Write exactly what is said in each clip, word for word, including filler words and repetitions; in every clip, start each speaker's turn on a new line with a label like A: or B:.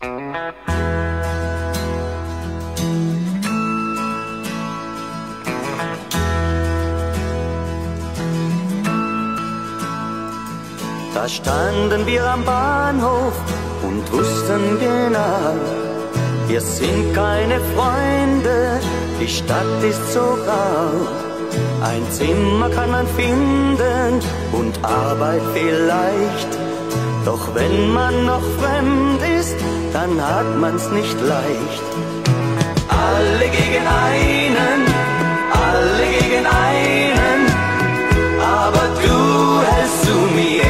A: Da standen wir am Bahnhof und wussten genau, wir sind keine Freunde, die Stadt ist so grau. Ein Zimmer kann man finden und Arbeit vielleicht, doch wenn man noch fremd ist, dann hat man's nicht leicht. Alle gegen einen, alle gegen einen, aber du hältst zu mir.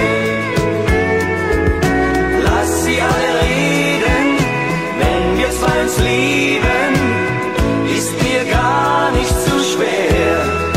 A: Lass sie alle reden, wenn wir zwei uns lieben, ist mir gar nicht zu schwer.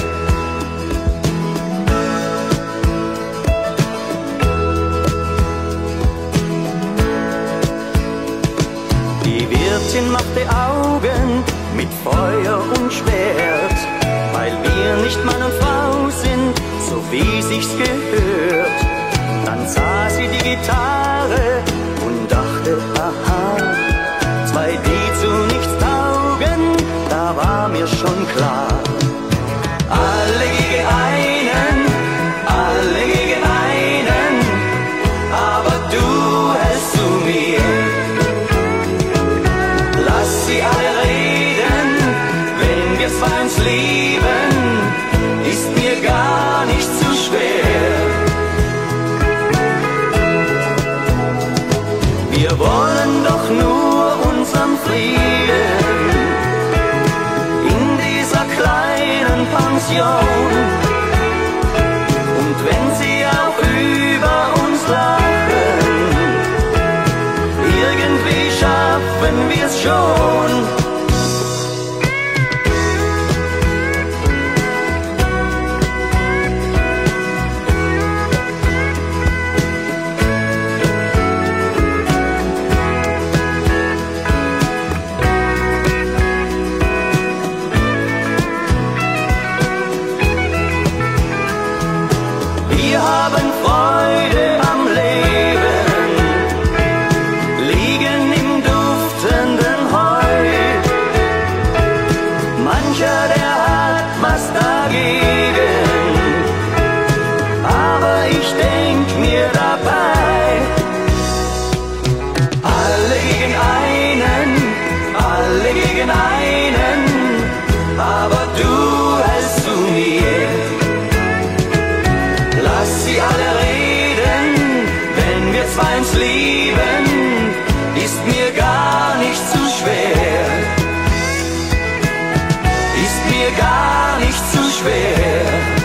A: Die Wirtin machte Augen mit Feuer und Schwert, weil wir nicht Mann und Frau sind, so wie sich's gehört. Dann sah sie die Gitarre und dachte, aha, zwei, die zu nichts taugen, da war mir schon klar. Alle gegen einen, alle gegen einen, aber du hältst zu mir. Lass sie alle reden, wenn wir zwei uns lieben, ist mir gar nicht zu schwer. Wir wollen doch nur unseren Frieden in dieser kleinen Pension. Und wenn sie auch über uns lachen, irgendwie schaffen wir's schon. Wir haben Freude am Leben, liegen im duftenden Heu. Mancher, der hat was dagegen, aber ich denk mir dabei, alle gegen einen, alle gegen einen, aber du hältst zu mir. Lass sie alle reden, wenn wir zwei uns lieben, ist mir gar nicht zu schwer, ist mir gar nicht zu schwer.